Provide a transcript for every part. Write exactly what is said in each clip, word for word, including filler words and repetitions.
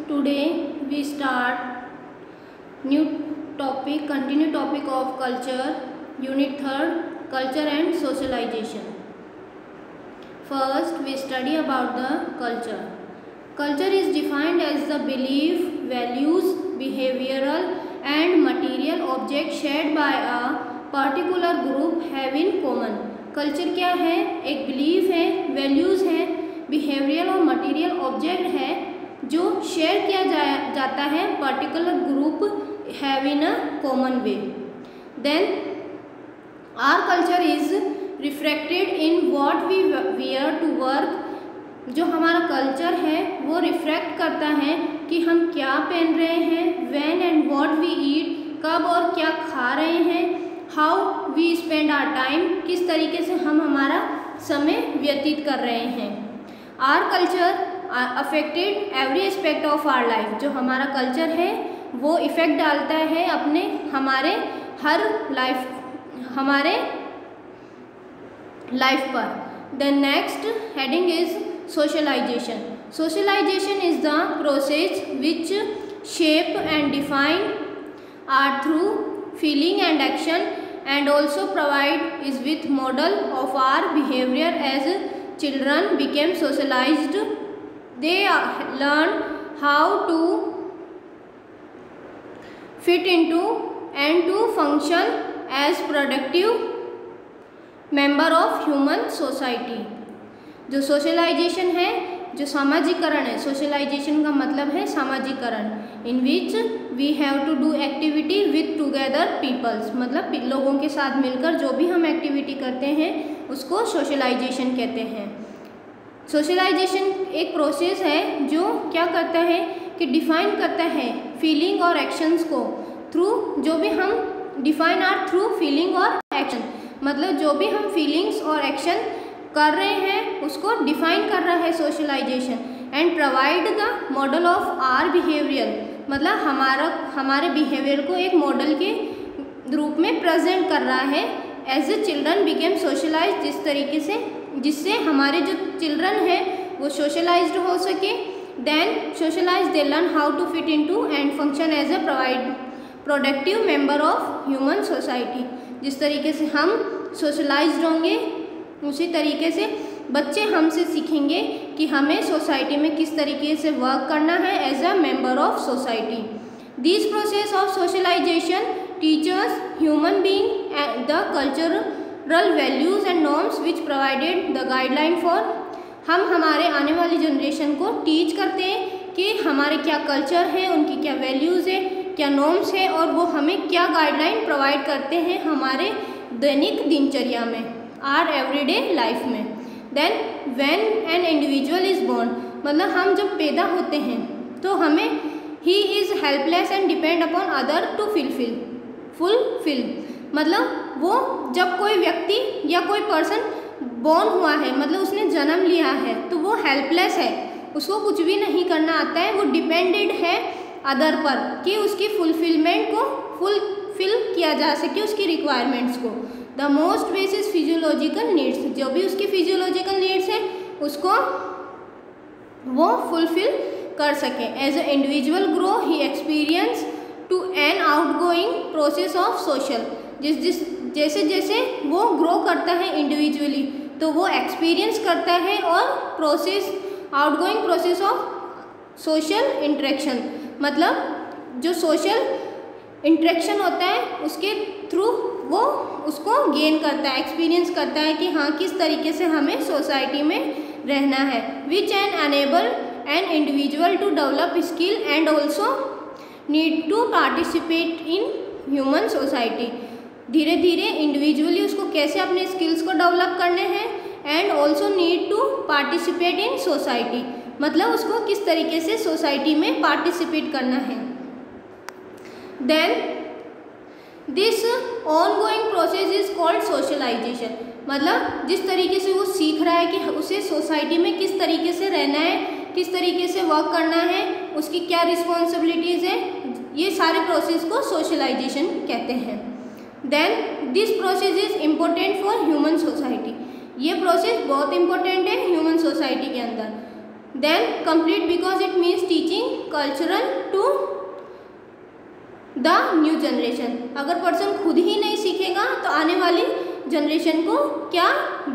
Today we start new topic, continue topic of culture, unit third, culture and socialization. First we study about the culture. Culture is defined as the belief, values, behavioral and material objects shared by a particular group have in common. Culture क्या है? एक belief है, values है, behavioural और material object है जो share किया जा, जाता है particular group have in a common way. Then our culture is reflected in what we wear to work. जो हमारा कल्चर है वो रिफ्लेक्ट करता है कि हम क्या पहन रहे हैं, when and what we eat, कब और क्या खा रहे हैं, how we spend our time, किस तरीके से हम हमारा समय व्यतीत कर रहे हैं. Our culture affected every aspect of our life. जो हमारा कल्चर है वो इफ़ेक्ट डालता है अपने हमारे हर लाइफ हमारे लाइफ पर. The next heading is socialization. Socialization is the process which shape and define our through feeling and action and also provide is with model of our behavior. As children became socialized, they learn how to fit into and to function as productive member of human society. जो socialization है, जो सामाजिकरण है, socialization का मतलब है सामाजिकरण, in which we have to do activity with together peoples. मतलब लोगों के साथ मिलकर जो भी हम एक्टिविटी करते हैं उसको सोशलाइजेशन कहते हैं. सोशलाइजेशन एक प्रोसेस है जो क्या करता है कि डिफाइन करता है फीलिंग और एक्शंस को थ्रू, जो भी हम डिफाइन आर थ्रू फीलिंग और एक्शन. मतलब जो भी हम फीलिंग्स और एक्शन कर रहे हैं उसको डिफाइन कर रहा है socialization. And provide the model of our behaviour. मतलब हमारा हमारे बिहेवियर को एक मॉडल के रूप में प्रेजेंट कर रहा है. As a children became socialize, जिस तरीके से जिससे हमारे जो चिल्ड्रन हैं वो सोशलाइज्ड हो सके. Then socialize they learn how to fit into and function as a provide productive member of human society. जिस तरीके से हम सोशलाइज्ड होंगे उसी तरीके से बच्चे हमसे सीखेंगे कि हमें सोसाइटी में किस तरीके से वर्क करना है as a member of society. This process of socialization teachers human being the cultural values and norms which provided the guideline for. हम हमारे आने वाली जनरेशन को टीच करते हैं कि हमारे क्या कल्चर है, उनकी क्या वैल्यूज़ है, क्या नॉर्म्स है और वो हमें क्या गाइडलाइन प्रोवाइड करते हैं हमारे दैनिक दिनचर्या में, आर एवरीडे लाइफ में. Then when an individual is born, मतलब हम जब पैदा होते हैं तो हमें he is helpless and depend upon other to fulfil fulfil. मतलब वो जब कोई व्यक्ति या कोई पर्सन बोर्न हुआ है, मतलब उसने जन्म लिया है, तो वो हेल्पलेस है, उसको कुछ भी नहीं करना आता है, वो डिपेंडेड है अदर पर कि उसकी फुलफिलमेंट को फुलफिल किया जा सके, उसकी रिक्वायरमेंट्स को. The most basis physiological needs, जो भी उसकी फिजियोलॉजिकल नीड्स है उसको वो फुलफिल कर सके. As a individual grow he experience to an out going process of social. जिस जिस जैसे जैसे वो ग्रो करता है इंडिविजुअली तो वो एक्सपीरियंस करता है और process out going process of social interaction. मतलब जो सोशल इंटरेक्शन होता है उसके थ्रू वो उसको गेन करता है, एक्सपीरियंस करता है कि हाँ किस तरीके से हमें सोसाइटी में रहना है. Which an enable an individual to develop skill and also need to participate in human society. धीरे धीरे इंडिविजुअली उसको कैसे अपने स्किल्स को डेवलप करने हैं and also need to participate in society. मतलब उसको किस तरीके से सोसाइटी में पार्टिसिपेट करना है. Then this ongoing process is called socialization. मतलब जिस तरीके से वो सीख रहा है कि उसे सोसाइटी में किस तरीके से रहना है, किस तरीके से वर्क करना है, उसकी क्या रिस्पॉन्सिबिलिटीज़ है, ये सारे प्रोसेस को सोशलाइजेशन कहते हैं. Then this process is important for human society. ये प्रोसेस बहुत इंपॉर्टेंट है ह्यूमन सोसाइटी के अंदर. Then complete because it means teaching culture cultural to the new generation. अगर पर्सन खुद ही नहीं सीखेगा तो आने वाली जनरेशन को क्या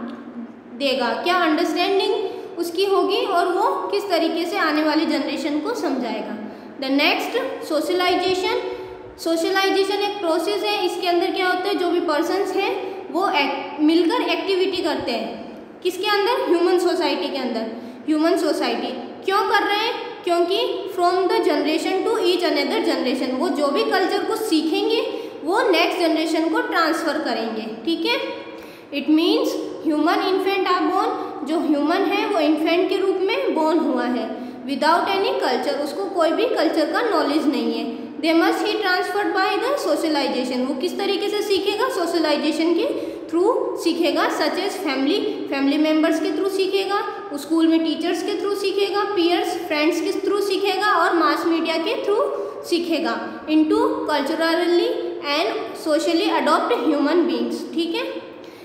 देगा, क्या अंडरस्टैंडिंग उसकी होगी और वो किस तरीके से आने वाली जनरेशन को समझाएगा। The next socialization. सोशलाइजेशन एक प्रोसेस है, इसके अंदर क्या होता है, जो भी पर्सन्स हैं वो एक, मिलकर एक्टिविटी करते हैं। किसके अंदर? ह्यूमन सोसाइटी के अंदर। ह्यूमन सोसाइटी क्यों कर रहे हैं? क्योंकि from the generation to each another generation, वो जो भी कल्चर को सीखेंगे वो नेक्स्ट जनरेशन को ट्रांसफ़र करेंगे। ठीक है, it means human infant are born, जो ह्यूमन है वो इन्फेंट के रूप में बोर्न हुआ है विदाउट एनी कल्चर, उसको कोई भी कल्चर का नॉलेज नहीं है। They must he transferred by the socialization, वो किस तरीके से सीखेगा? सोशलाइजेशन के थ्रू सीखेगा, such as family, family members के थ्रू सीखेगा, स्कूल में टीचर्स के थ्रू सीखेगा, पीयर्स फ्रेंड्स के थ्रू सीखेगा और मास मीडिया के थ्रू सीखेगा। Into culturally and socially adopt human beings. ठीक है,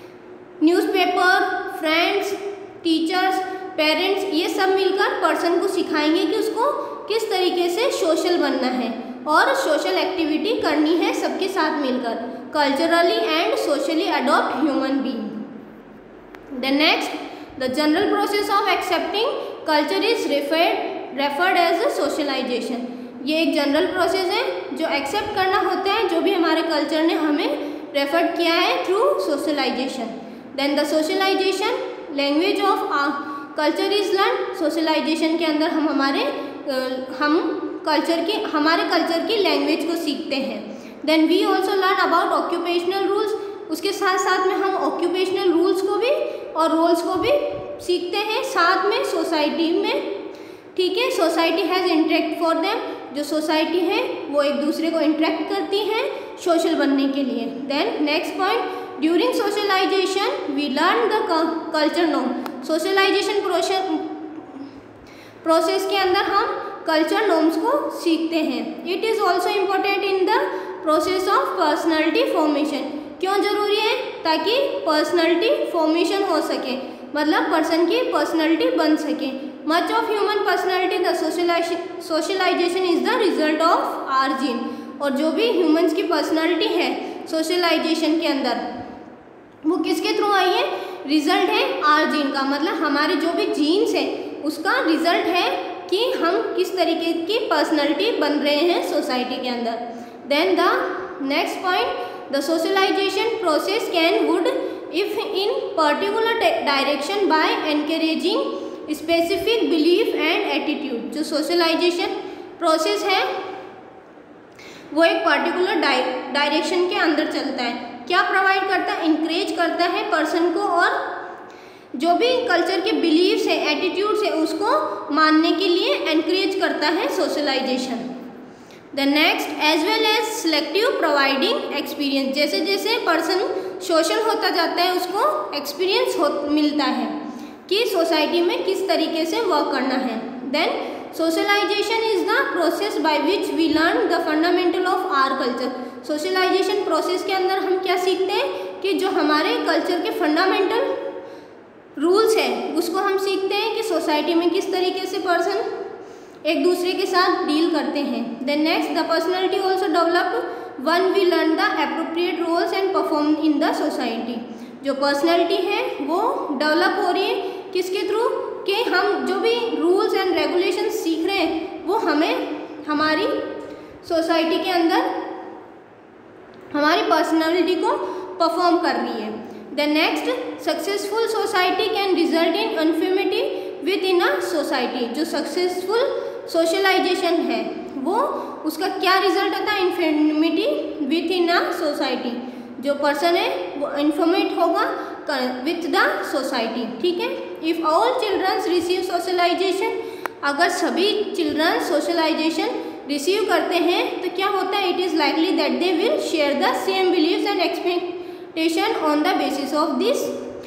न्यूज़पेपर, फ्रेंड्स, टीचर्स, पेरेंट्स, ये सब मिलकर पर्सन को सिखाएंगे कि उसको किस तरीके से सोशल बनना है और सोशल एक्टिविटी करनी है सबके साथ मिलकर। Culturally and socially adopt human being. The next, the general process of accepting culture is referred referred as a socialization. ये एक जनरल प्रोसेस है जो एक्सेप्ट करना होता है जो भी हमारे कल्चर ने हमें रेफर्ड किया है through socialization. Then the socialization language of culture is learn. Socialization के अंदर हम हमारे हम कल्चर की हमारे कल्चर की लैंग्वेज को सीखते हैं। Then we also learn about occupational rules, उसके साथ साथ में हम ऑक्यूपेशनल रूल्स को भी और रोल्स को भी सीखते हैं साथ में सोसाइटी में। ठीक है, society has interact for them, जो सोसाइटी है वो एक दूसरे को इंटरेक्ट करती हैं सोशल बनने के लिए। Then next point, during socialization we learn the culture norm. Socialization process के अंदर हम कल्चर नॉर्म्स को सीखते हैं। It is also important in the process of personality formation. क्यों जरूरी है? ताकि पर्सनैलिटी फॉर्मेशन हो सके, मतलब पर्सन की पर्सनैलिटी बन सके। Much of human personality the socialization is the result of our gene. और जो भी ह्यूमंस की पर्सनैलिटी है सोशलाइजेशन के अंदर वो किसके थ्रू आई है? रिजल्ट है आर जीन का, मतलब हमारे जो भी जीन्स है उसका रिजल्ट है कि हम किस तरीके की पर्सनैलिटी बन रहे हैं सोसाइटी के अंदर। Then the next point, the socialization process can would if in particular direction by encouraging specific belief and attitude. जो सोशलाइजेशन प्रोसेस है वो एक पर्टिकुलर डायरेक्शन के अंदर चलता है। क्या प्रोवाइड करता है? इंकरेज करता है पर्सन को और जो भी कल्चर के बिलीव्स है, एटीट्यूड्स है, उसको मानने के लिए एनकरेज करता है socialization. The next, as well as selective providing experience. जैसे जैसे पर्सन सोशल होता जाता है उसको एक्सपीरियंस हो मिलता है कि सोसाइटी में किस तरीके से वर्क करना है। Then socialization is the process by which we learn the fundamental of our culture. Socialization process के अंदर हम क्या सीखते हैं कि जो हमारे कल्चर के फंडामेंटल रूल्स है उसको हम सीखते हैं कि सोसाइटी में किस तरीके से पर्सन एक दूसरे के साथ डील करते हैं। Then next, the personality also develop when we learn the appropriate roles and perform in the society. जो पर्सनैलिटी है वो डेवलप हो रही है किसके थ्रू? कि हम जो भी रूल्स एंड रेगुलेशन सीख रहे हैं वो हमें हमारी सोसाइटी के अंदर हमारी पर्सनैलिटी को परफॉर्म कर रही है। The next, successful society can result in conformity within a society. जो सक्सेसफुल सोशलाइजेशन है वो उसका क्या रिजल्ट आता है? Conformity within a society. जो पर्सन है वो इन्फॉर्मेट होगा विथ द सोसाइटी। ठीक है, if all childrens receive socialization, अगर सभी चिल्ड्रन सोशलाइजेशन रिसीव करते हैं तो क्या होता है? It is likely that they will share the same beliefs and expectation on the basis of this.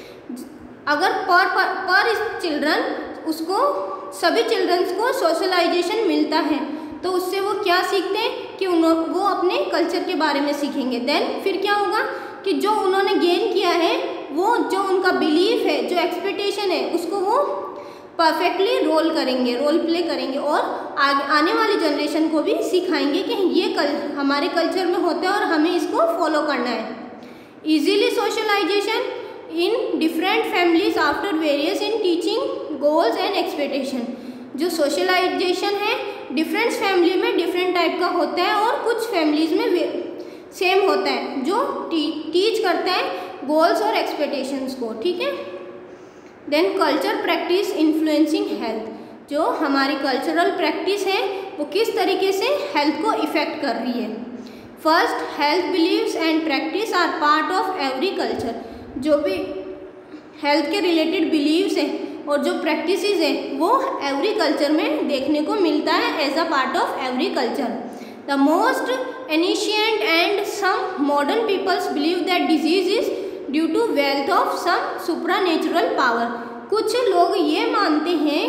अगर पर पर, पर चिल्ड्रन उसको सभी चिल्ड्रंस को सोशलाइजेशन मिलता है तो उससे वो क्या सीखते हैं कि वो अपने कल्चर के बारे में सीखेंगे। देन फिर क्या होगा कि जो उन्होंने गेन किया है वो जो उनका बिलीफ है, जो एक्सपेक्टेशन है, उसको वो परफेक्टली रोल करेंगे, रोल प्ले करेंगे और आगे आने वाली जनरेशन को भी सिखाएंगे कि ये कल हमारे कल्चर में होता है और हमें इसको फॉलो करना है। Easily socialization in different families after various in teaching goals and expectation. जो सोशलाइजेशन है डिफरेंट फैमिली में डिफरेंट टाइप का होता है और कुछ फैमिलीज में सेम होता है जो टी, टीच करता है गोल्स और एक्सपेक्टेशंस को, ठीक है। Then culture practice influencing health. जो हमारी कल्चरल प्रैक्टिस है वो किस तरीके से हेल्थ को इफ़ेक्ट कर रही है। First, health beliefs and practice are part of every culture. जो भी हेल्थ के रिलेटेड बिलीव्स हैं और जो प्रैक्टिसेस हैं वो एवरी कल्चर में देखने को मिलता है as a part of every culture. The most ancient and some modern peoples believe that disease is due to wealth of some supernatural power. कुछ लोग ये मानते हैं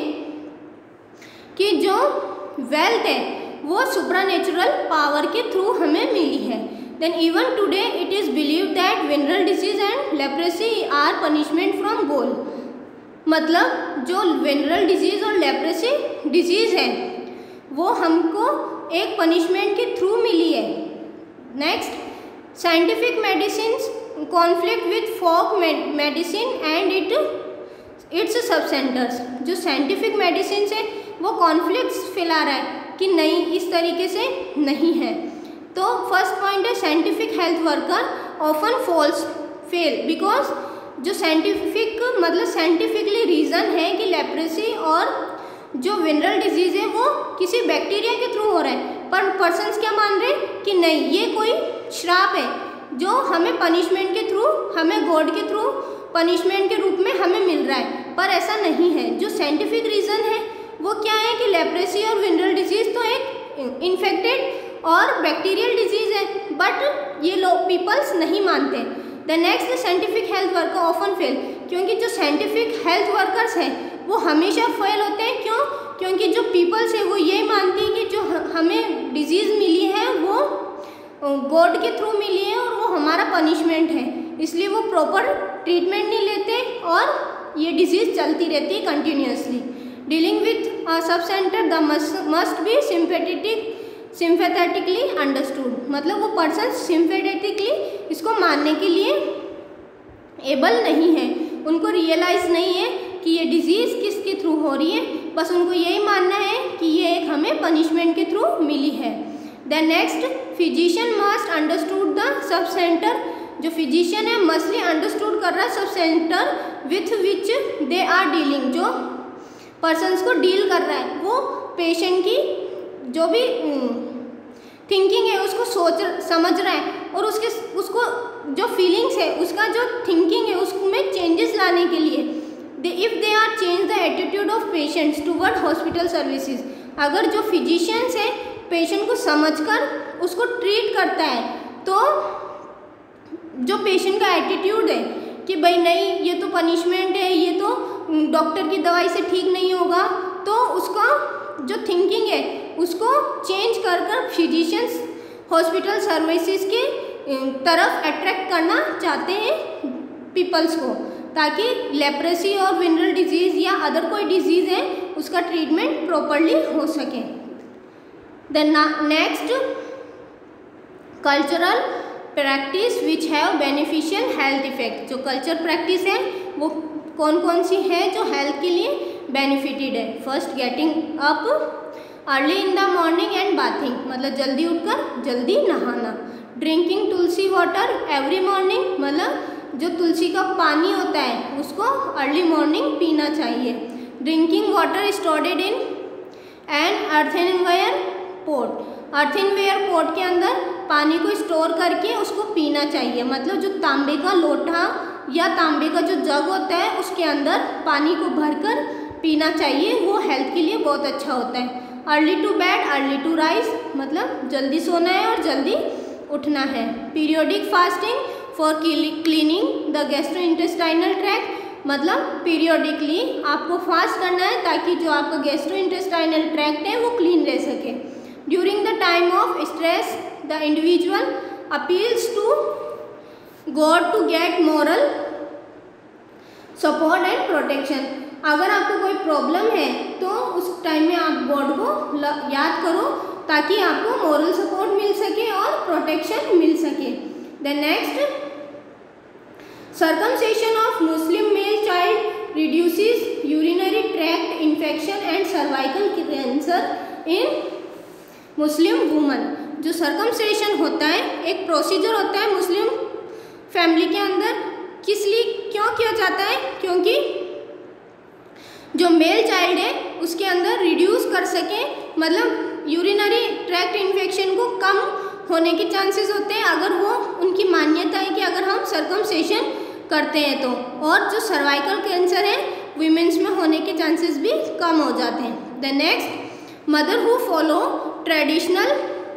कि जो वेल्थ है वो सुप्रानेचुरल पावर के थ्रू हमें मिली है। Then even today it is believe that venereal disease and leprosy are punishment from goal. मतलब जो वेनरल डिजीज और लेप्रेसी डिजीज है वो हमको एक पनिशमेंट के थ्रू मिली है। Next, scientific medicines conflict with folk medicine and it its sub centres. जो साइंटिफिक मेडिसिन है वो कॉन्फ्लिक्ट्स फैला रहा है कि नहीं इस तरीके से नहीं है। तो फर्स्ट पॉइंट है scientific health worker often falls fail because जो साइंटिफिक मतलब साइंटिफिकली रीज़न है कि लेप्रेसी और जो वेनरल डिजीज़ है वो किसी बैक्टीरिया के थ्रू हो रहा है, पर पर्सन्स क्या मान रहे हैं कि नहीं ये कोई श्राप है जो हमें पनिशमेंट के थ्रू, हमें गॉड के थ्रू पनिशमेंट के रूप में हमें मिल रहा है, पर ऐसा नहीं है। जो साइंटिफिक रीज़न है वो क्या है कि लेप्रेसी और वेनरल डिजीज़ तो एक इन्फेक्टेड और बैक्टीरियल डिजीज़ है, बट ये लोग पीपल्स नहीं मानते। The next, scientific health worker often fail. क्योंकि जो साइंटिफिक हेल्थ वर्कर्स हैं वो हमेशा फेल होते हैं। क्यों? क्योंकि जो पीपल्स है वो ये मानती है कि जो हमें डिजीज़ मिली है वो गॉड के थ्रू मिली है और वो हमारा पनिशमेंट है, इसलिए वो प्रॉपर ट्रीटमेंट नहीं लेते और ये डिजीज़ चलती रहती है continuously. Dealing with sub centre the must be sympathetic sympathetically understood. मतलब वो पर्सन सिंपैथेटिकली इसको मानने के लिए एबल नहीं है, उनको रियलाइज़ नहीं है कि ये डिजीज़ किसके थ्रू हो रही है, बस उनको यही मानना है कि ये एक हमें पनिशमेंट के थ्रू मिली है। The next, physician must understood the sub centre. जो फिजिशियन है मस्टली अंडरस्टूड कर रहा है sub centre with which they are dealing. जो पर्सन्स को डील कर रहा है वो पेशेंट की जो भी थिंकिंग है उसको सोच समझ रहा है और उसके उसको जो फीलिंग्स है उसका जो थिंकिंग है उसमें चेंजेस लाने के लिए they if they are change the attitude of patients toward hospital services. अगर जो फिजिशियंस है पेशेंट को समझकर उसको ट्रीट करता है तो जो पेशेंट का एटीट्यूड है कि भाई नहीं ये तो पनिशमेंट है, ये तो डॉक्टर की दवाई से ठीक नहीं होगा, तो उसका जो थिंकिंग है उसको चेंज कर कर फिजिशियंस हॉस्पिटल सर्विसेज के तरफ अट्रैक्ट करना चाहते हैं पीपल्स को, ताकि लेप्रेसी और वेनरल डिजीज़ या अदर कोई डिजीज़ है उसका ट्रीटमेंट प्रॉपरली हो सके। Then next, cultural practice which have beneficial health effect. जो कल्चर प्रैक्टिस है वो कौन कौन सी है जो हेल्थ के लिए बेनिफिटेड है। First, getting up early in the morning and bathing, मतलब जल्दी उठकर जल्दी नहाना। Drinking tulsi water every morning, मतलब जो तुलसी का पानी होता है उसको अर्ली मॉर्निंग पीना चाहिए। Drinking water stored in an earthenware pot, earthenware pot के अंदर पानी को स्टोर करके उसको पीना चाहिए। मतलब जो तांबे का लोटा या तांबे का जो जग होता है उसके अंदर पानी को भरकर पीना चाहिए, वो हेल्थ के लिए बहुत अच्छा होता है। Early to bed early to rise, मतलब जल्दी सोना है और जल्दी उठना है। Periodic fasting for cleaning the gastrointestinal tract, मतलब पीरियोडिकली आपको फास्ट करना है ताकि जो आपका गैस्ट्रोइंटेस्टाइनल ट्रैक्ट है वो क्लीन रह सके। During the time of stress the individual appeals to God to get moral support and protection, अगर आपको कोई प्रॉब्लम है तो उस टाइम में आप गॉड को याद करो ताकि आपको मोरल सपोर्ट मिल सके और प्रोटेक्शन मिल सके। The next, circumcision of Muslim male child reduces urinary tract infection and cervical cancer in Muslim women। जो circumcision होता है एक प्रोसीजर होता है मुस्लिम फैमिली के अंदर, किस लिए क्यों किया जाता है? क्योंकि जो मेल चाइल्ड है उसके अंदर रिड्यूस कर सके, मतलब यूरिनरी ट्रैक्ट इन्फेक्शन को कम होने के चांसेस होते हैं अगर वो उनकी मान्यता है कि अगर हम सर्कमसेशन करते हैं तो, और जो सर्वाइकल कैंसर है वीमेंस में होने के चांसेस भी कम हो जाते हैं। The next, mother who follow traditional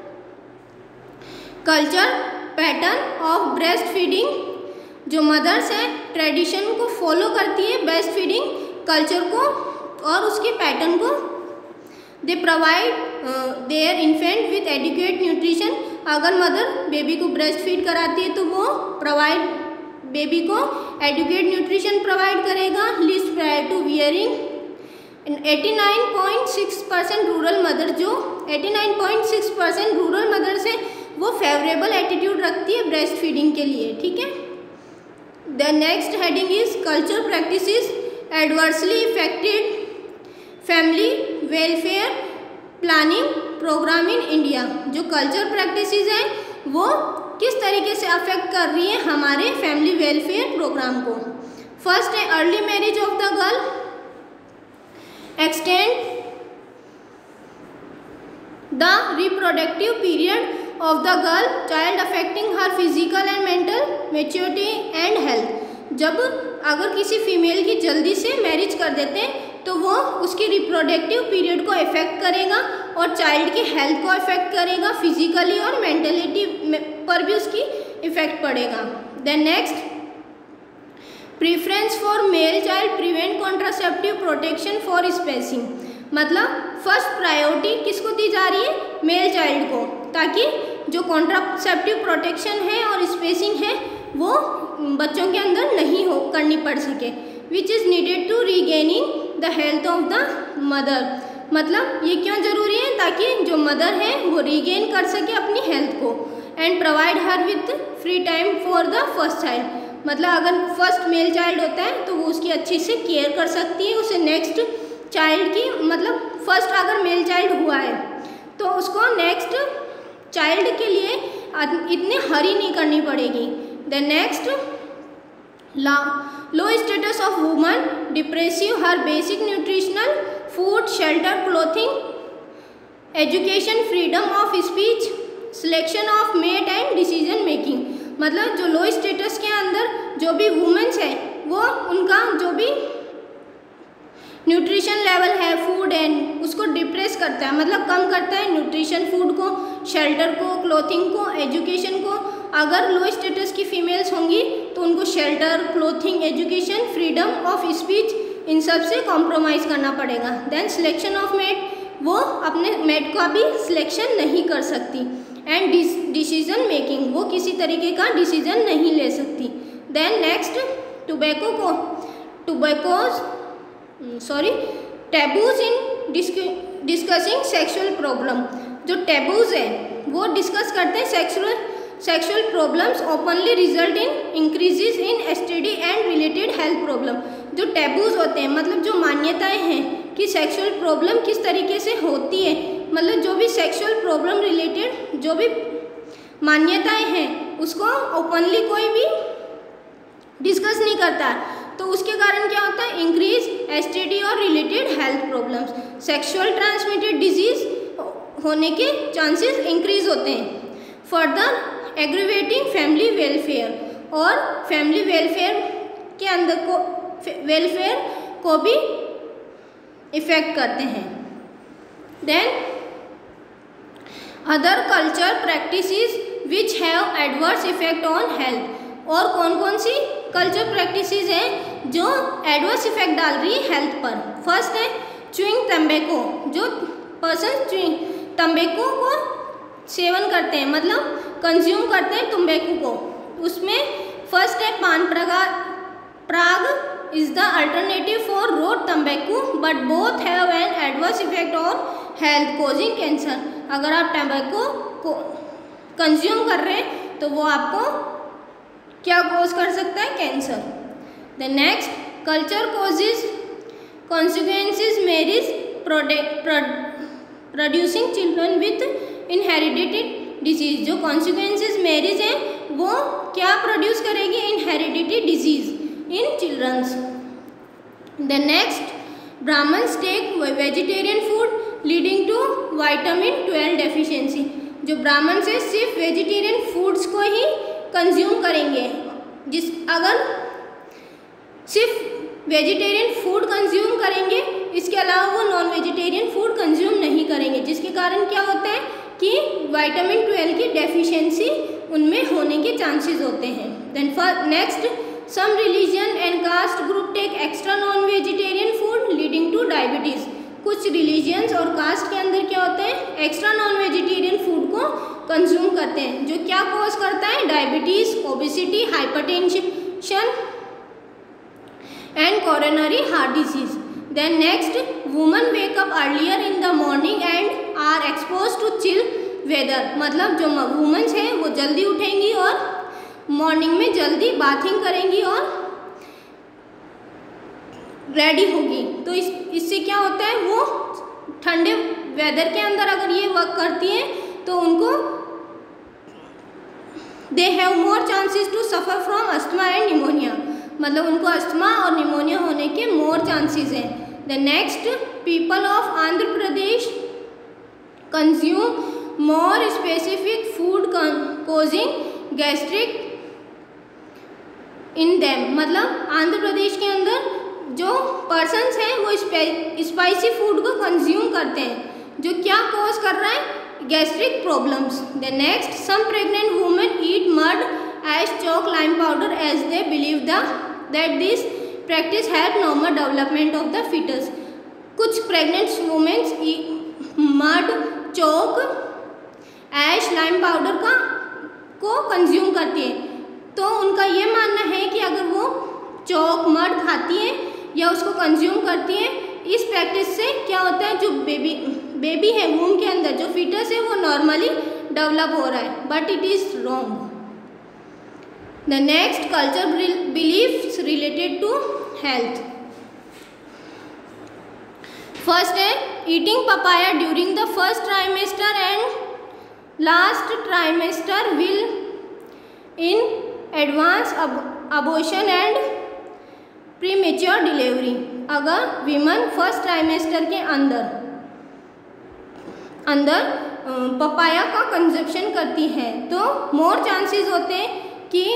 culture pattern of breast feeding, जो मदर्स हैं ट्रेडिशन को फॉलो करती है ब्रेस्ट फीडिंग कल्चर को और उसके पैटर्न को, they provide their infant with adequate nutrition. अगर मदर बेबी को ब्रेस्ट फीड कराती है तो वो प्रोवाइड बेबी को एडिक्वेट न्यूट्रिशन प्रोवाइड करेगा। Least prior to weaning, eighty nine point six percent rural mother, जो eighty nine point six percent rural mothers है वो फेवरेबल एटीट्यूड रखती है ब्रेस्ट फीडिंग के लिए, ठीक है। The next heading is culture practices adversely affected family welfare planning programme in India. जो कल्चर प्रैक्टिसेस हैं वो किस तरीके से अफेक्ट कर रही है हमारे फैमिली वेलफेयर प्रोग्राम को। फर्स्ट है early marriage of the girl, extend the reproductive period of the girl child affecting her physical and mental maturity and health। जब अगर किसी फीमेल की जल्दी से मैरिज कर देते हैं तो वो उसकी रिप्रोडक्टिव पीरियड को इफेक्ट करेगा और चाइल्ड की हेल्थ को इफेक्ट करेगा, फिजिकली और मेंटलिटी पर भी उसकी इफेक्ट पड़ेगा। Then next, preference for male child prevent contraceptive protection for spacing, मतलब फर्स्ट प्रायोरिटी किसको दी जा रही है? मेल चाइल्ड को, ताकि जो कॉन्ट्रासेप्टिव प्रोटेक्शन है और स्पेसिंग है वो बच्चों के अंदर नहीं हो करनी पड़ सके, which is needed to regaining the health of the mother. मतलब ये क्यों ज़रूरी है? ताकि जो मदर है वो रीगेन कर सके अपनी हेल्थ को, and provide her with free time for the first child. मतलब अगर फर्स्ट मेल चाइल्ड होता है तो वो उसकी अच्छे से केयर कर सकती है, उसे नेक्स्ट चाइल्ड की, मतलब फर्स्ट अगर मेल चाइल्ड हुआ है तो उसको नेक्स्ट चाइल्ड के लिए इतनी हरी नहीं करनी पड़ेगी। The next, low status of woman depressive her basic nutritional food shelter clothing education freedom of speech selection of mate and decision making. मतलब जो लो स्टेटस के अंदर जो भी वुमेन्स है वो उनका जो भी न्यूट्रिशन लेवल है फूड एंड उसको डिप्रेस करता है, मतलब कम करता है न्यूट्रिशन फूड को, शेल्टर को, क्लोथिंग को, एजुकेशन को। अगर लो स्टेटस की फीमेल्स होंगी तो उनको shelter, clothing, education, freedom of speech इन सब से कॉम्प्रोमाइज़ करना पड़ेगा। देन सिलेक्शन ऑफ मेट, वो अपने मेट का भी सिलेक्शन नहीं कर सकती, एंड डिसीजन मेकिंग, वो किसी तरीके का डिसीजन नहीं ले सकती। देन नेक्स्ट, टोबैको को tobaccos sorry taboos in discussing sexual problem. जो टैबूज है वो डिस्कस करते हैं sexual sexual problems openly result in increases in STD and related health problem. जो टैबूज होते हैं मतलब जो मान्यताएं हैं कि सेक्सुअल प्रॉब्लम किस तरीके से होती है, मतलब जो भी सेक्सुअल प्रॉब्लम रिलेटेड जो भी मान्यताएं हैं उसको ओपनली कोई भी डिस्कस नहीं करता है, तो उसके कारण क्या होता है? इंक्रीज एसटीडी और related health problems, sexual transmitted disease होने के चांसेस इंक्रीज होते हैं। फर्दर एग्रीवेटिंग फैमिली वेलफेयर, और फैमिली वेलफेयर के अंदर को वेलफेयर को भी इफेक्ट करते हैं। Then other culture practices which have adverse effect on health, और कौन कौन सी कल्चर प्रैक्टिसेस हैं जो एडवर्स इफेक्ट डाल रही है हेल्थ पर। फर्स्ट है च्यूइंग तंबाकू, जो पर्सन च्यूइंग तंबाकू को सेवन करते हैं, मतलब कंज्यूम करते हैं तंबाकू को, उसमें फर्स्ट है पान पराग Prague is the alternative for road tobacco, but both have an adverse effect on health, causing cancer. अगर आप टम्बैको को कंज्यूम कर रहे हैं तो वो आपको क्या कॉज कर सकता है? Cancer. The next, culture causes consequences marriage producing children with inherited disease. जो कॉन्सिक्वेंसेज मैरिज हैं वो क्या प्रोड्यूस करेगी? Inherited disease in childrens. The next, Brahmins take vegetarian food leading to vitamin twelve deficiency. जो ब्राह्मण से सिर्फ वेजिटेरियन फूड्स को ही consume करेंगे, जिस अगर सिर्फ वेजिटेरियन फूड कंज्यूम करेंगे, इसके अलावा वो नॉन वेजिटेरियन फूड कंज्यूम नहीं करेंगे, जिसके कारण क्या होता है कि विटामिन ट्वेल्व की डेफिशिएंसी उनमें होने के चांसेस होते हैं. Then next, some religion and caste group take extra non vegetarian food leading to diabetes. कुछ रिलीजियंस और कास्ट के अंदर क्या होते हैं? एक्स्ट्रा नॉन वेजिटेरियन फूड को कंज्यूम करते हैं, जो क्या कॉज करता है? Diabetes, obesity, hypertension and coronary heart disease. Then next, women wake up earlier in the morning and are exposed to chill weather. मतलब जो वुमेन्स हैं वो जल्दी उठेंगी और मॉर्निंग में जल्दी बाथिंग करेंगी और रेडी होगी. तो इस इससे क्या होता है? वो ठंडे वेदर के अंदर अगर ये वर्क करती हैं तो उनको they have more chances to suffer from asthma and pneumonia. मतलब उनको अस्थमा और निमोनिया होने के मोर चांसेस हैं. The next, people of Andhra Pradesh consume more specific food causing gastric in them. मतलब आंध्र प्रदेश के अंदर जो पर्सन्स हैं वो स्पाइसी फूड को कंज्यूम करते हैं, जो क्या कॉज कर रहा है? Gastric problems. The next, some pregnant women eat mud as chalk lime powder as they believe the that this practice help normal development of the fetus. कुछ pregnant women mud, chalk, ash, lime powder का को consume करती हैं. तो उनका ये मानना है कि अगर वो चौक मड खाती हैं या उसको कंज्यूम करती हैं, इस प्रैक्टिस से क्या होता है? जो बेबी बेबी है वूम के अंदर, जो फीटस है वो नॉर्मली डेवलप हो रहा है, but it is wrong. The next, culture beliefs related to health. First है eating papaya during the first trimester and last trimester will in advance ab abortion and premature delivery. अगर women first trimester के अंदर अंदर papaya का consumption करती है तो more chances होते हैं कि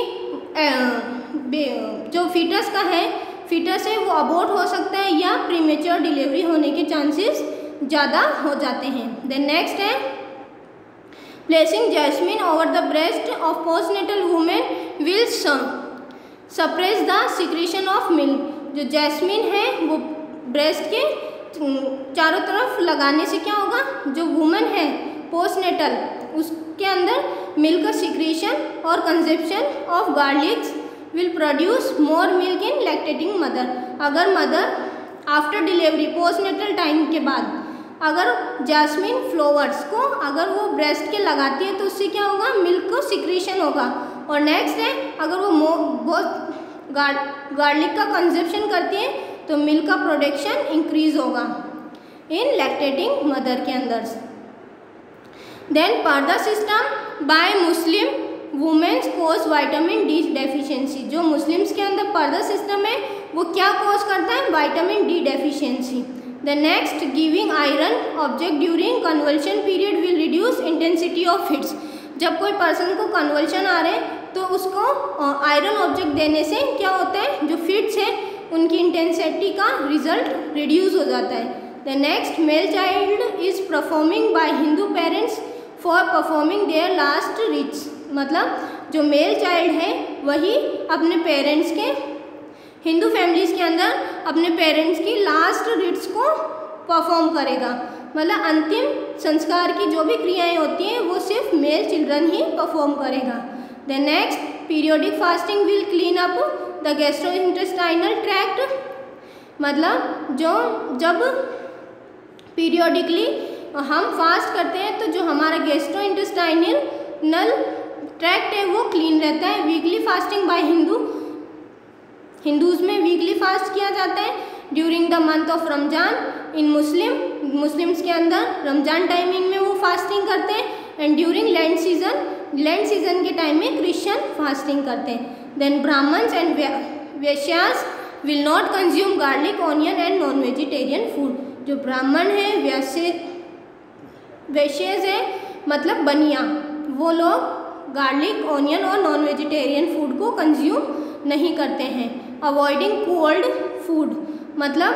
जो फीटस का है फीटस है वो अबॉर्ट हो सकता है या प्रीमेच्योर डिलीवरी होने के चांसेस ज़्यादा हो जाते हैं. देन नेक्स्ट है placing jasmine over the breast of postnatal women will suppress the secretion of milk. जो जैस्मिन है वो ब्रेस्ट के चारों तरफ लगाने से क्या होगा? जो वुमेन है पोस्टनेटल उसके अंदर मिल्क का सिक्रीशन और consumption of garlics will produce more milk in lactating mother. अगर mother after delivery postnatal time के बाद अगर जैस्मिन फ्लावर्स को अगर वो ब्रेस्ट के लगाती है तो उससे क्या होगा? मिल्क को सिक्रीशन होगा. और नेक्स्ट है अगर वो बहुत गार्लिक का कंजप्शन करती है तो मिल्क का प्रोडक्शन इंक्रीज होगा इन लैक्टेटिंग मदर के अंदर. Then purdah system by Muslim womens cause vitamin D deficiency. जो मुस्लिम्स के अंदर पर्दा सिस्टम है वो क्या कोज करता है? Vitamin D deficiency. The next, giving iron object during convulsion period will reduce intensity of fits. जब कोई पर्सन को कन्वल्शन आ रहे हैं तो उसको आयरन ऑब्जेक्ट देने से क्या होता है? जो फिट्स है उनकी इंटेंसिटी का रिजल्ट रिड्यूस हो जाता है. The next, male child is performing by Hindu parents for performing their last rites. मतलब जो मेल चाइल्ड है वही अपने पेरेंट्स के हिंदू फैमिलीज़ के अंदर अपने पेरेंट्स की लास्ट रिट्स को परफॉर्म करेगा. मतलब अंतिम संस्कार की जो भी क्रियाएं होती हैं वो सिर्फ मेल चिल्ड्रन ही परफॉर्म करेगा. The next, periodic fasting will clean up the gastrointestinal tract, मतलब जो जब पीरियोडिकली हम फास्ट करते हैं तो जो हमारा गैस्ट्रोइंटेस्टाइनल ट्रैक्ट है वो क्लीन रहता है। Weekly fasting by Hindu, Hindus में वीकली फास्ट किया जाता है during the month of Ramzan. In Muslim Muslims के अंदर रमजान टाइमिंग में वो फास्टिंग करते हैं, and during lent season, lent season के टाइम में क्रिश्चियन फास्टिंग करते हैं। Then Brahmins and Vaishyas will not consume garlic, onion and non vegetarian food. जो ब्राह्मण है, वैश्य वैश्यज है मतलब बनिया, वो लोग गार्लिक, ऑनियन और नॉन वेजिटेरियन फूड को कंज्यूम नहीं करते हैं। अवॉइडिंग कोल्ड फूड, मतलब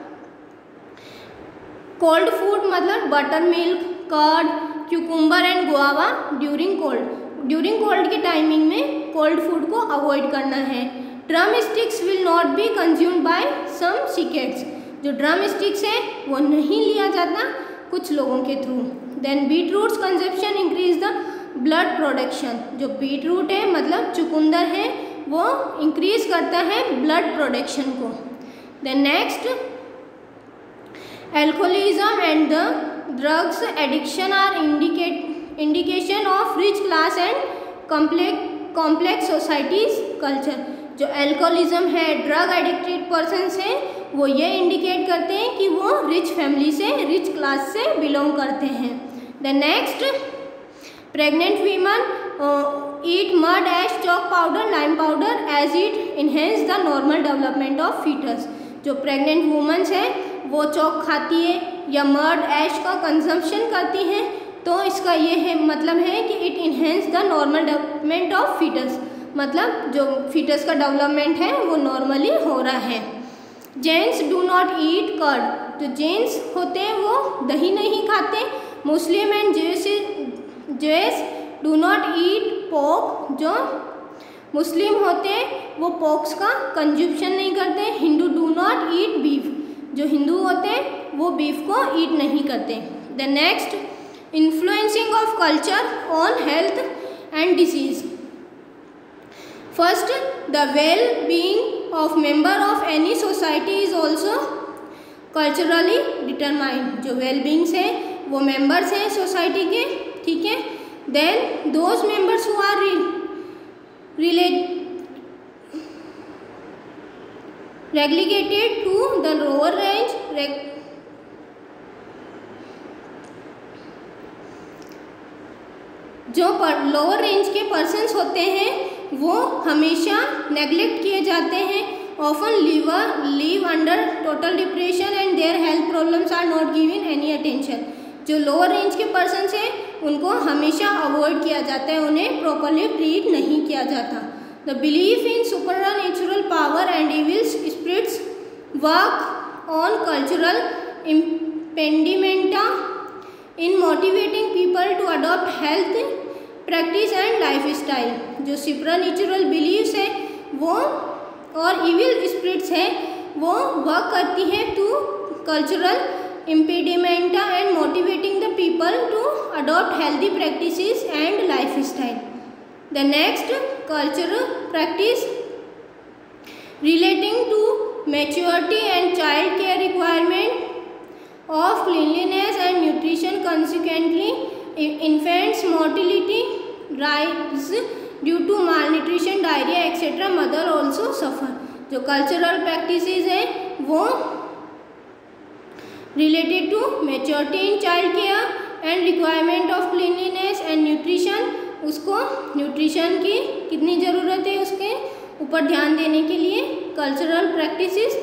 कोल्ड फूड मतलब butter milk, curd, cucumber and guava during cold. During cold के टाइमिंग में कोल्ड फूड को अवॉइड करना है। Drum sticks will not be consumed by some sects, जो ड्रम स्टिक्स है वो नहीं लिया जाता कुछ लोगों के through. Then beet roots consumption increase the blood production, जो बीट रूट है मतलब चुकंदर है वो इंक्रीज करता है ब्लड प्रोडक्शन को। Then next, alcoholism and the drugs addiction are indicate indication of rich class and complex complex societies culture. जो एल्कोहलिज्म है, ड्रग एडिक्टेड पर्सन्स हैं, वो ये इंडिकेट करते हैं कि वो रिच फैमिली से, रिच क्लास से बिलोंग करते हैं। The next, pregnant women eat mud ash chalk powder, lime powder as it enhance the normal development of fetus. जो प्रेग्नेंट वुमेन्स हैं वो चॉक खाती है या मड ऐश का कंजम्पशन करती हैं, तो इसका ये है मतलब है कि it enhance the normal development of fetus, मतलब जो फीटस का डेवलपमेंट है वो नॉर्मली हो रहा है। Gents do not eat curd, जो जेंट्स होते हैं वो दही नहीं खाते। Muslim and Jews do not eat pork, जो मुस्लिम होते हैं वो पोर्क्स का कंज्यूप्शन नहीं करते। Hindu do not eat beef, जो हिंदू होते हैं वो बीफ को ईट नहीं करते। The next, influencing of culture on health and disease. First, the well being of member of any society is also culturally determined. जो वेल बींग्स हैं वो मेंबर्स हैं सोसाइटी के, ठीक है। Then those members who are relate relegated to the lower range, जो lower range के persons होते हैं वो हमेशा नेग्लेक्ट किए जाते हैं। Often liver live under total depression and their health problems are not given any attention. जो लोअर रेंज के पर्सन्स हैं उनको हमेशा अवॉइड किया जाता है, उन्हें प्रॉपरली ट्रीट नहीं किया जाता। The belief in supernatural power and evil spirits work on cultural impedimenta in motivating people to adopt health practice and life style. जो सुपरनैचुरल बिलीव्स है वो और इविल स्पिरिट्स है वो वर्क करती है to cultural impedimenta and motivating the people to adopt healthy practices and life style. The next, cultural practice relating to maturity and child care requirement of cleanliness and nutrition. Consequently, infants mortality rise due to malnutrition, diarrhea et cetera. Mother also suffer. जो cultural practices हैं वो related to maturity in child care and requirement of cleanliness and nutrition, उसको nutrition की कितनी ज़रूरत है उसके ऊपर ध्यान देने के लिए कल्चरल प्रैक्टिसेस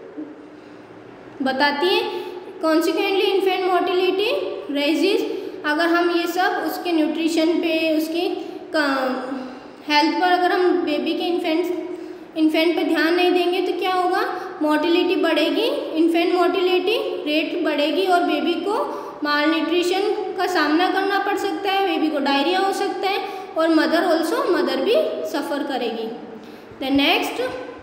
बताती है। कॉन्सिक्वेंटली इन्फेंट मोर्टिलिटी रेजिस, अगर हम ये सब उसके न्यूट्रिशन पे, उसकी हेल्थ पर अगर हम बेबी के इन्फेंट इन्फेंट पे ध्यान नहीं देंगे तो क्या होगा, मोर्टिलिटी बढ़ेगी, इन्फेंट मोर्टिलिटी रेट बढ़ेगी और बेबी को माल न्यूट्रिशन का सामना करना पड़ सकता है, बेबी को डायरिया हो सकता है और मदर ऑल्सो मदर भी सफ़र करेगी। The next,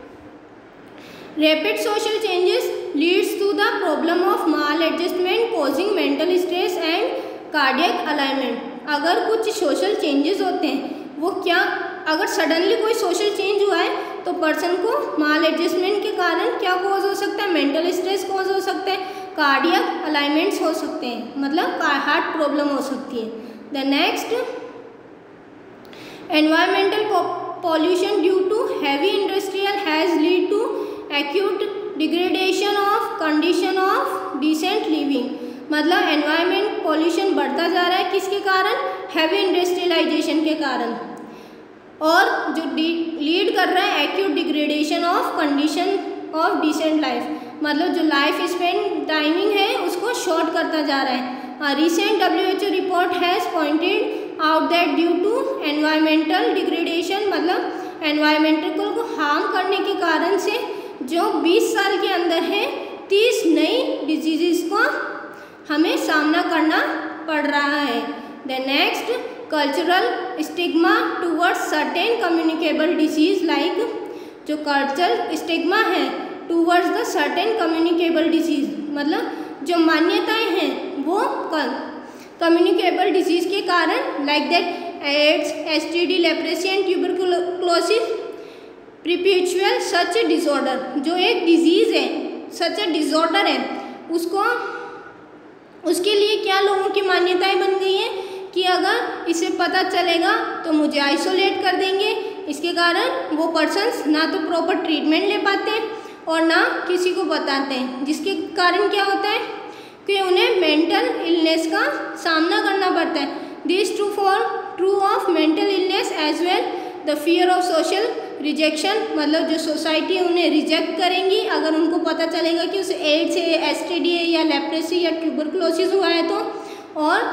rapid social changes leads to the problem of maladjustment causing mental stress and cardiac alignment. अगर कुछ सोशल चेंजेस होते हैं वो क्या, अगर सडनली कोई सोशल चेंज हुआ है तो पर्सन को माल एडजस्टमेंट के कारण क्या कॉज हो सकता है, मेंटल स्ट्रेस कॉज हो सकता है, कार्डियक अलाइनमेंट्स हो सकते हैं, मतलब हार्ट प्रॉब्लम हो सकती है। The next, environmental pollution due to heavy industrial has lead to acute degradation of condition of decent living, मतलब एनवायरमेंट पॉल्यूशन बढ़ता जा रहा है किसके कारण, हैवी इंडस्ट्रियलाइजेशन के कारण, और जो लीड कर रहा है acute degradation of condition of decent life, मतलब जो लाइफ स्पेन टाइमिंग है उसको शॉर्ट करता जा रहा है। Recent W H O report has pointed out that due to environmental degradation, मतलब एनवायरमेंटल को हार्म करने के कारण से जो बीस साल के अंदर है तीस नई डिजीज़ को हमें सामना करना पड़ रहा है। The next, cultural stigma towards certain communicable diseases, like जो कल्चरल स्टिग्मा है towards the certain communicable diseases, मतलब जो मान्यताएं हैं वो कम्युनिकेबल डिजीज़ के कारण, like that AIDS, S T D, leprosy and tuberculosis, perpetual such disorder, जो एक डिजीज़ है, सच ए डिसऑर्डर है, उसको उसके लिए क्या लोगों की मान्यताएं बन गई हैं कि अगर इसे पता चलेगा तो मुझे आइसोलेट कर देंगे, इसके कारण वो पर्सन्स ना तो प्रॉपर ट्रीटमेंट ले पाते हैं और ना किसी को बताते हैं, जिसके कारण क्या होता है कि उन्हें मेंटल इलनेस का सामना करना पड़ता है। This true for true of mental illness as well, the fear of social rejection, मतलब जो सोसाइटी उन्हें रिजेक्ट करेंगी अगर उनको पता चलेगा कि उसे एड्स है, एस टी डी है या लेप्रेसी या ट्यूबरकुलोसिस हुआ है तो, और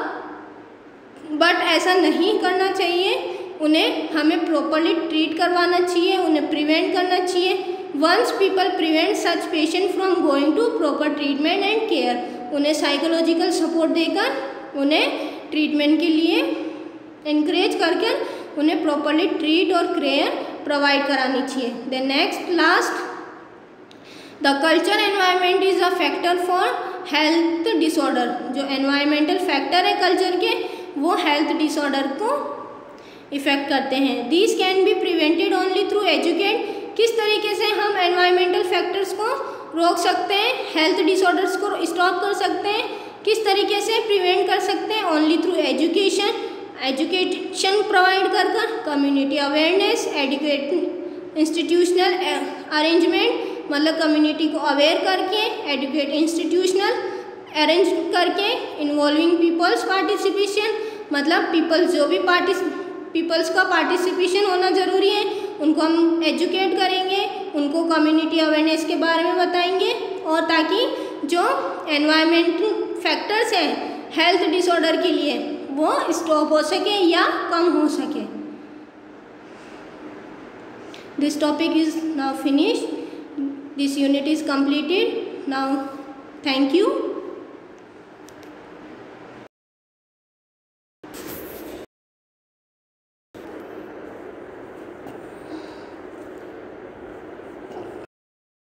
बट ऐसा नहीं करना चाहिए, उन्हें हमें प्रॉपरली ट्रीट करवाना चाहिए, उन्हें प्रिवेंट करना चाहिए। Once people prevent such patient from going to proper treatment and care, उन्हें साइकोलॉजिकल सपोर्ट देकर उन्हें ट्रीटमेंट के लिए इनक्रेज करके उन्हें प्रॉपरली ट्रीट और केयर प्रोवाइड करानी चाहिए। The next last, the culture environment is a factor for health disorder, जो एनवायरमेंटल फैक्टर है कल्चर के वो हेल्थ डिसऑर्डर को इफेक्ट करते हैं। This can be prevented only through educate, किस तरीके से हम एनवायरमेंटल फैक्टर्स को रोक सकते हैं, हेल्थ डिसऑर्डर्स को स्टॉप कर सकते हैं, किस तरीके से प्रिवेंट कर सकते हैं, only through education, education provide कर कर, community awareness, educate institutional arrangement, मतलब कम्युनिटी को अवेयर करके, एडुकेट इंस्टीट्यूशनल अरेंज करके, इन्वॉल्विंग पीपल्स पार्टिसिपेशन, मतलब पीपल्स जो भी पार्टिस पीपल्स का पार्टिसिपेशन होना ज़रूरी है, उनको हम एजुकेट करेंगे, उनको कम्युनिटी अवेयरनेस के बारे में बताएंगे, और ताकि जो एनवायरमेंटल फैक्टर्स हैं हेल्थ डिसऑर्डर के लिए वो स्टॉप हो सके या कम हो सके। This topic is now finished, this unit is completed now, thank you।